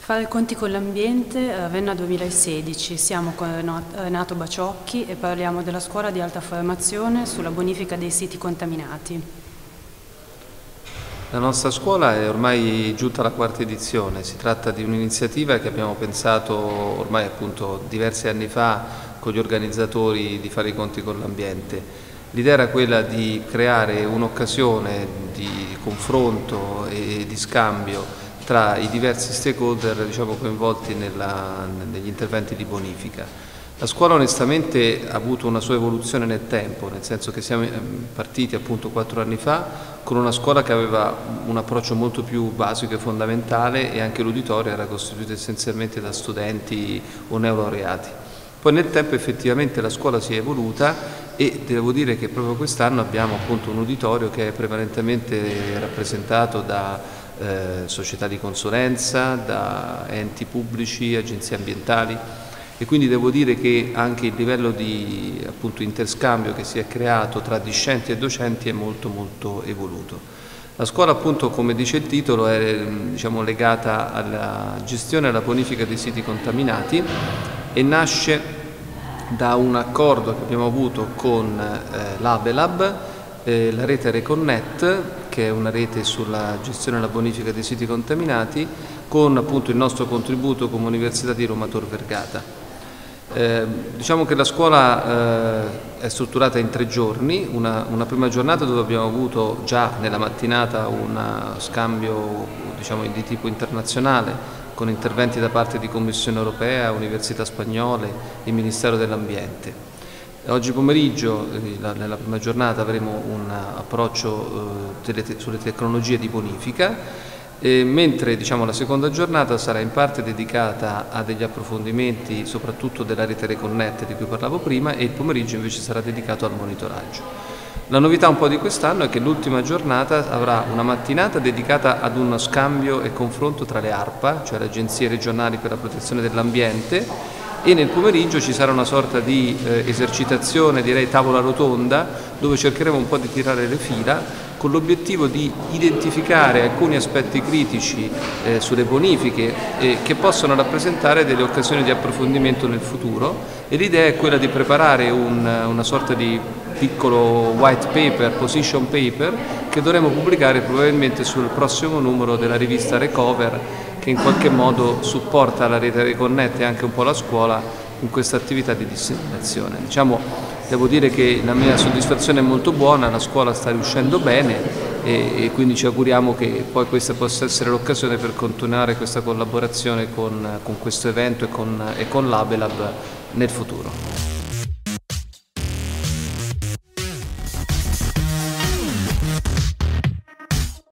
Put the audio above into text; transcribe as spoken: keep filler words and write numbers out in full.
Fare i conti con l'ambiente eh, avvenne nel duemilasedici, siamo con Renato Baciocchi e parliamo della scuola di alta formazione sulla bonifica dei siti contaminati. La nostra scuola è ormai giunta alla quarta edizione, si tratta di un'iniziativa che abbiamo pensato ormai appunto diversi anni fa con gli organizzatori di fare i conti con l'ambiente. L'idea era quella di creare un'occasione di confronto e di scambio tra i diversi stakeholder, diciamo, coinvolti nella, negli interventi di bonifica. La scuola onestamente ha avuto una sua evoluzione nel tempo, nel senso che siamo partiti appunto quattro anni fa con una scuola che aveva un approccio molto più basico e fondamentale e anche l'uditorio era costituito essenzialmente da studenti o neolaureati. Poi nel tempo effettivamente la scuola si è evoluta e devo dire che proprio quest'anno abbiamo appunto un uditorio che è prevalentemente rappresentato da eh, società di consulenza, da enti pubblici, agenzie ambientali e quindi devo dire che anche il livello di appunto interscambio che si è creato tra discenti e docenti è molto molto evoluto. La scuola appunto, come dice il titolo, è diciamo, legata alla gestione e alla bonifica dei siti contaminati e nasce da un accordo che abbiamo avuto con eh, l'Abelab, eh, la rete Reconnect, che è una rete sulla gestione e la bonifica dei siti contaminati, con appunto il nostro contributo come Università di Roma Tor Vergata. Eh, diciamo che la scuola eh, è strutturata in tre giorni, una, una prima giornata dove abbiamo avuto già nella mattinata un scambio diciamo, di tipo internazionale con interventi da parte di Commissione Europea, Università Spagnole e Ministero dell'Ambiente. Oggi pomeriggio, nella prima giornata, avremo un approccio eh, sulle tecnologie di bonifica, e mentre diciamo, la seconda giornata sarà in parte dedicata a degli approfondimenti soprattutto della rete Reconnect di cui parlavo prima e il pomeriggio invece sarà dedicato al monitoraggio. La novità un po' di quest'anno è che l'ultima giornata avrà una mattinata dedicata ad uno scambio e confronto tra le ARPA, cioè le agenzie regionali per la protezione dell'ambiente, e nel pomeriggio ci sarà una sorta di eh, esercitazione, direi tavola rotonda, dove cercheremo un po' di tirare le fila con l'obiettivo di identificare alcuni aspetti critici eh, sulle bonifiche eh, che possono rappresentare delle occasioni di approfondimento nel futuro e l'idea è quella di preparare un, una sorta di piccolo white paper, position paper, che dovremo pubblicare probabilmente sul prossimo numero della rivista Recover, che in qualche modo supporta la rete Reconnect e anche un po' la scuola in questa attività di disseminazione. Diciamo, devo dire che la mia soddisfazione è molto buona, la scuola sta riuscendo bene e, e quindi ci auguriamo che poi questa possa essere l'occasione per continuare questa collaborazione con, con questo evento e con, e con l'Abelab nel futuro.